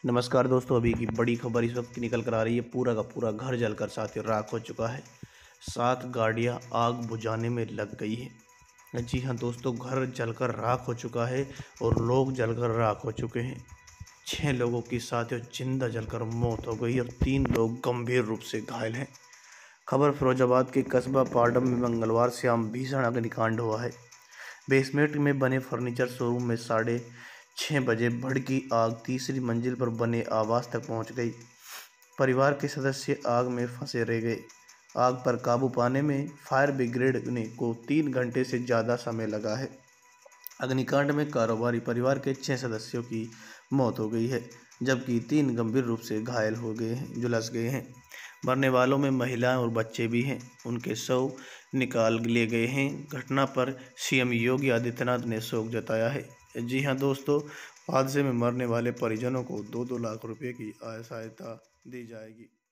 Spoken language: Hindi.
नमस्कार दोस्तों, अभी की बड़ी खबर इस वक्त की निकल कर आ रही है। पूरा का पूरा घर जलकर साथियों राख हो चुका है। 7 गाड़ियां आग बुझाने में लग गई है। जी हां दोस्तों, घर जलकर राख हो चुका है और लोग जलकर राख हो चुके हैं। 6 लोगों की साथियों जिंदा जलकर मौत हो गई और 3 लोग गंभीर रूप से घायल हैं। खबर फिरोजाबाद के कस्बा पाडम में मंगलवार शाम भीषण अग्निकांड हुआ है। बेसमेंट में बने फर्नीचर शोरूम में 6:30 बजे भड़की आग तीसरी मंजिल पर बने आवास तक पहुंच गई। परिवार के सदस्य आग में फंसे रह गए। आग पर काबू पाने में फायर ब्रिगेड को 3 घंटे से ज़्यादा समय लगा है। अग्निकांड में कारोबारी परिवार के 6 सदस्यों की मौत हो गई है, जबकि 3 गंभीर रूप से घायल हो गए हैं, झुलस गए हैं। मरने वालों में महिलाएं और बच्चे भी हैं। उनके शव निकाल लिए गए हैं। घटना पर सीएम योगी आदित्यनाथ ने शोक जताया है। जी हां दोस्तों, हादसे में मरने वाले परिजनों को 2-2 लाख रुपए की सहायता दी जाएगी।